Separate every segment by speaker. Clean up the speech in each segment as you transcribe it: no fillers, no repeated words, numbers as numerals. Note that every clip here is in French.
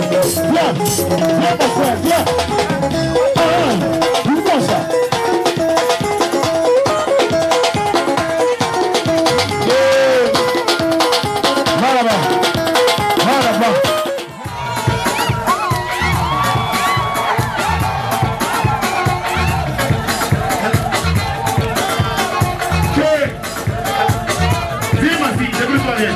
Speaker 1: Viens, viens mon frère, viens. Dis-moi ça. Maraba, maraba.
Speaker 2: Viens ma fille, je veux soigner.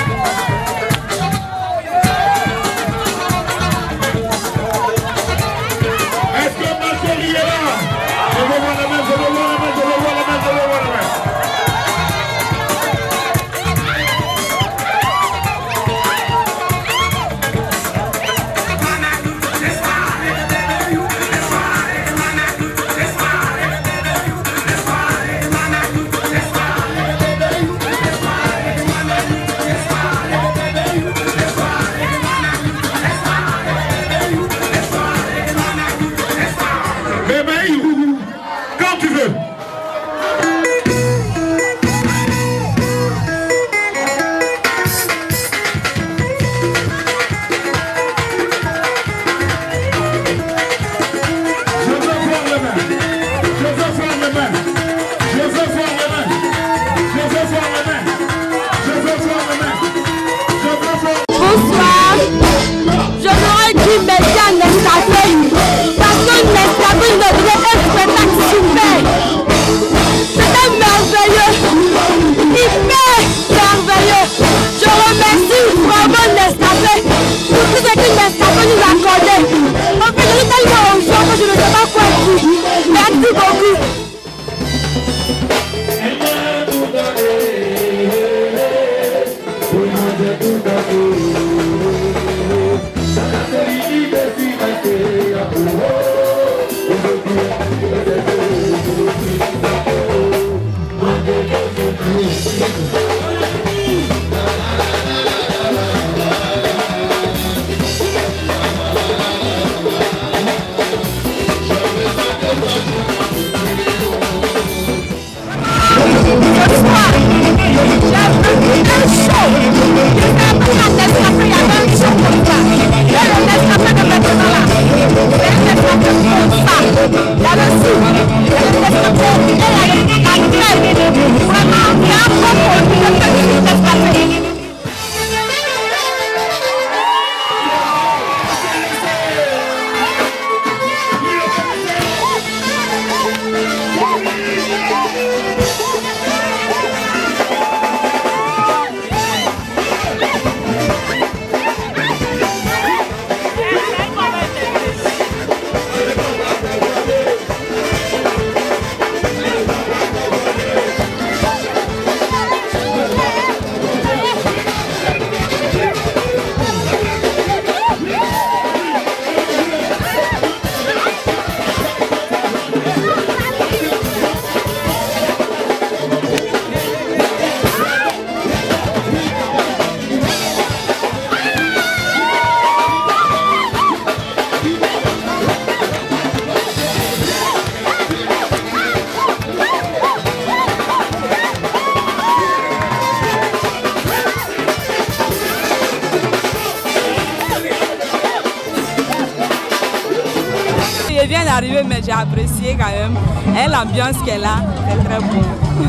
Speaker 3: Je viens d'arriver, mais j'ai apprécié quand même. Et l'ambiance qu'elle a, c'est très bon.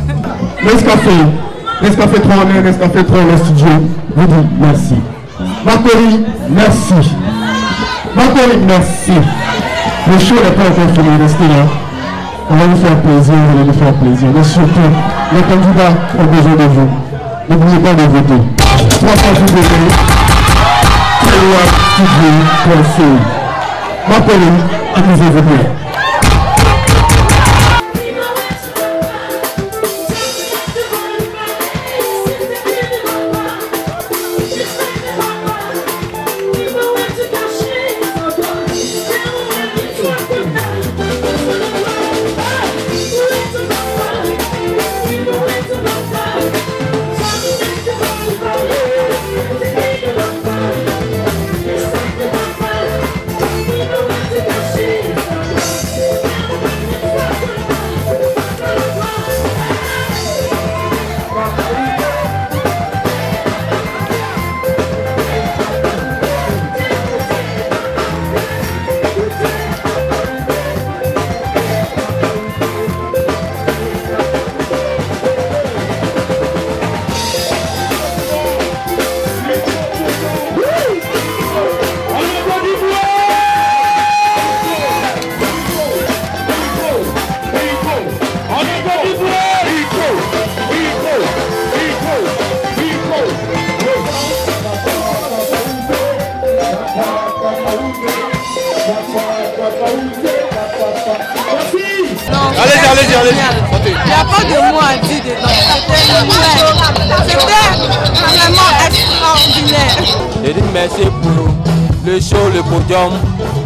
Speaker 1: Nescafé 3 en Nescafé 3 le studio, vous dit merci. Makori, merci. Makori, merci. Le show n'est pas encore fini, restez là. On va vous faire plaisir, vous allez nous faire plaisir. Mais surtout, les candidats ont besoin de vous. N'oubliez pas de voter. 300 jours de vote. Studio, Makori, amusez-vous bien.
Speaker 4: Allez-y.
Speaker 3: Il n'y a pas de mots à dire dedans. C'était vraiment extraordinaire.
Speaker 5: Je dis merci pour le show, le podium.